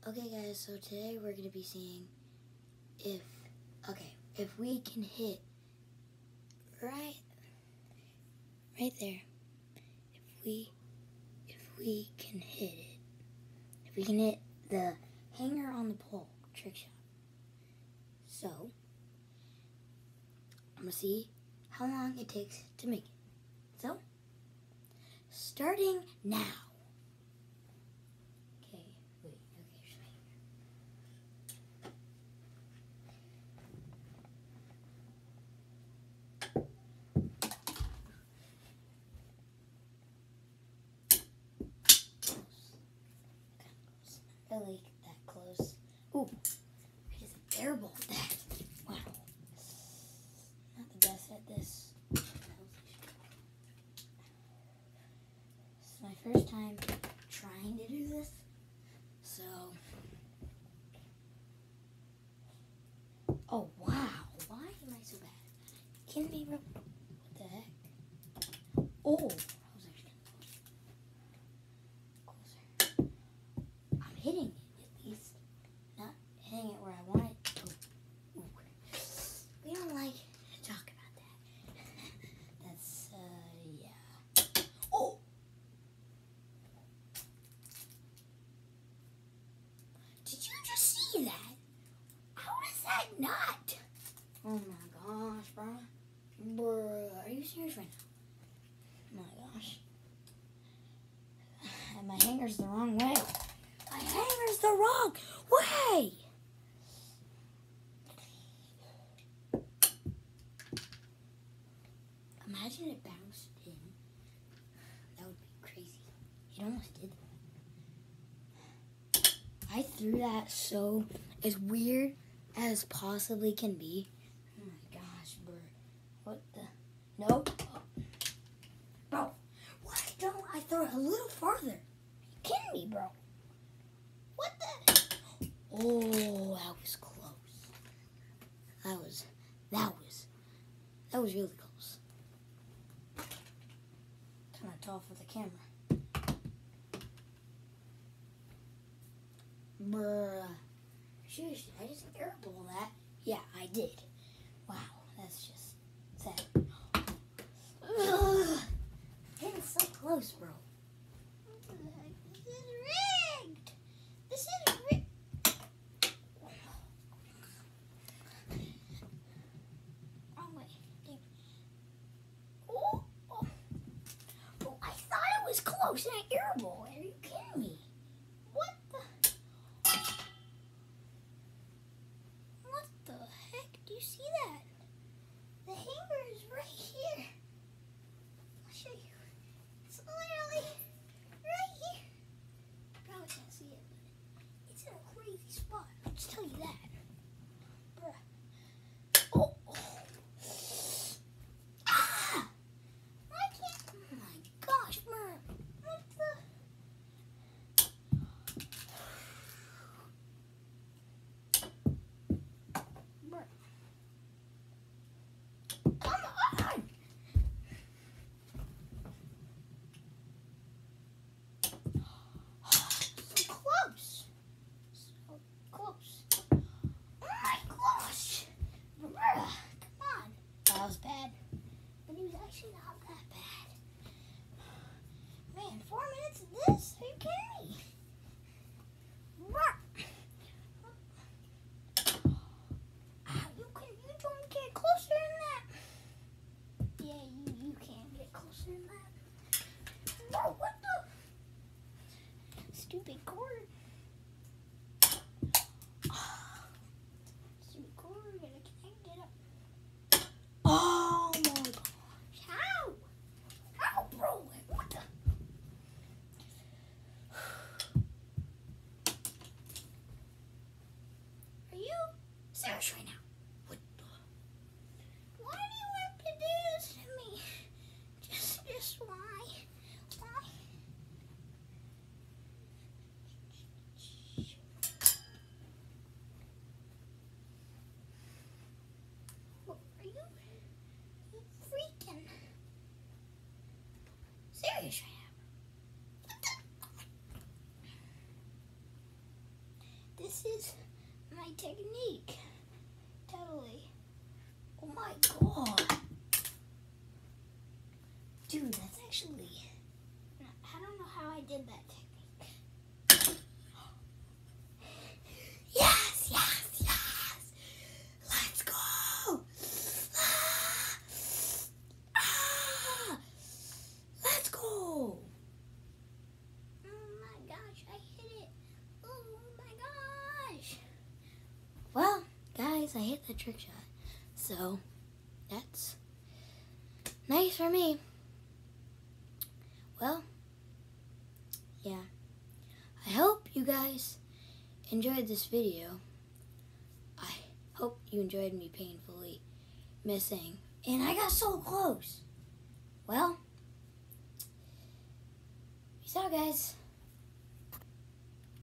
Okay guys, so today we're going to be seeing if we can hit right there. If we can hit it. If we can hit the hanger on the pole trick shot. So, I'm going to see how long it takes to make it. So, starting now. Really that close. Ooh, I just airballed that. Wow. Not the best at this. This is my first time trying to do this. So. Oh, wow. Why am I so bad? Kidding me, bro? What the heck? Oh. I was actually closer. I'm hitting it at least. Not hitting it where I want it. Oh. Ooh. We don't like to talk about that. That's, yeah. Oh! Did you just see that? How is that not? Oh my gosh, bro. Bruh, are you serious right now? Oh my gosh. And my hanger's the wrong way. My hanger's the wrong way! Imagine it bounced in. That would be crazy. It almost did that. I threw that so as weird as possibly can be. Oh my gosh, bro. What the? Nope. Bro, why don't I throw it a little farther? Are you kidding me, bro? What the? Oh, that was close. That was really close. Kind of tall for the camera. Bruh. Seriously, I just airball that. Yeah, I did. Wow, that's just sad. Ugh. Getting so close, bro. This is rigged. This is rigged. Wrong way. Damn. Oh, oh. Oh, I thought it was close and I airball. Are you kidding me? What the? What the heck? Do you see that? The hanger is right here. I'll show you. It's literally right here. Probably can't see it, but it's in a crazy spot. I'll just tell you that. Bruh. Oh. Ah! I can't. Oh my gosh, bruh. What the? Bruh. Come on! So close. So close. Oh my gosh. Bruh. Come on. That was bad. But it was actually not that bad. Man, 4 minutes of this? Are you kidding me? You don't get closer than that. Yeah, you can't get closer than that. Bro, what the? Stupid cord. Stupid cord, and I can't get up. Oh my gosh. How? How, bro? What the? Are you serious right now? What the? Why do you have to do this to me? Just why? Why? this is my technique. Totally. Oh my god. Dude, that's actually... I don't know how I did that technique. Yes, yes, yes. Let's go. Let's go. Oh my gosh, I hit it. Oh my gosh. Well, guys, I hit the trick shot. So, that's nice for me. Well, yeah. I hope you guys enjoyed this video. I hope you enjoyed me painfully missing. And I got so close. Well, peace out, guys.